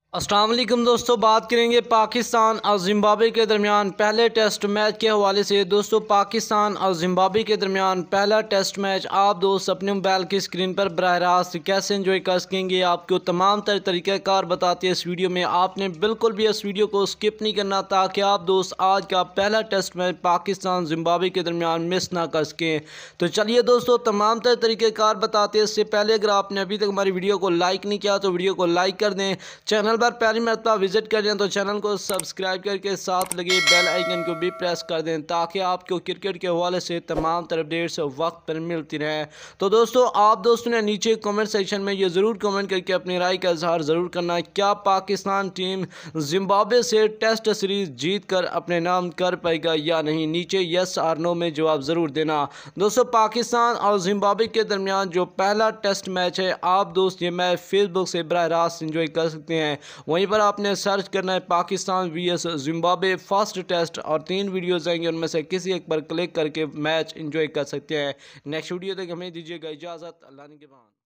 अस्सलाम वालेकुम दोस्तों, बात करेंगे पाकिस्तान और जिम्बाब्वे के दरमियान पहले टेस्ट मैच के हवाले से। दोस्तों, पाकिस्तान और जिम्बाब्वे के दरमियान पहला टेस्ट मैच आप दोस्त अपने मोबाइल की स्क्रीन पर बराह रास्त कैसे एंजॉय कर सकेंगे, आपको तमाम तरीक़ाकार बताते हैं इस वीडियो में। आपने बिल्कुल भी इस वीडियो को स्किप नहीं करना ताकि आप दोस्त आज का पहला टेस्ट मैच पाकिस्तान जिम्बाब्वे के दरमियान मिस ना कर सकें। तो चलिए दोस्तों, तमाम तरीक़ाकार बताते हैं। इससे पहले अगर आपने अभी तक हमारी वीडियो को लाइक नहीं किया तो वीडियो को लाइक कर दें। चैनल पर पहली मरतबा विजिट कर लें तो चैनल को सब्सक्राइब करके साथ लगे बेल आइकन को भी प्रेस कर दें ताकि आपको क्रिकेट के हवाले से तमाम तरह अपडेट्स वक्त पर मिलती रहें। तो दोस्तों, आप दोस्तों ने नीचे कमेंट सेक्शन में ये ज़रूर कमेंट करके अपनी राय का इजहार ज़रूर करना, क्या पाकिस्तान टीम जिम्बाब्वे से टेस्ट सीरीज़ जीत कर अपने नाम कर पाएगा या नहीं। नीचे यस और नो में जवाब ज़रूर देना। दोस्तों, पाकिस्तान और जिम्बाब्वे के दरमियान जो पहला टेस्ट मैच है, आप दोस्त ये मैच फेसबुक से बराह रास्त इंजॉय कर सकते हैं। वहीं पर आपने सर्च करना है Pakistan vs Zimbabwe first test और 3 वीडियोज़ आएंगे, उनमें से किसी एक पर क्लिक करके मैच एंजॉय कर सकते हैं। नेक्स्ट वीडियो तक हमें दीजिएगा इजाज़त। अल्लाह निगहबान।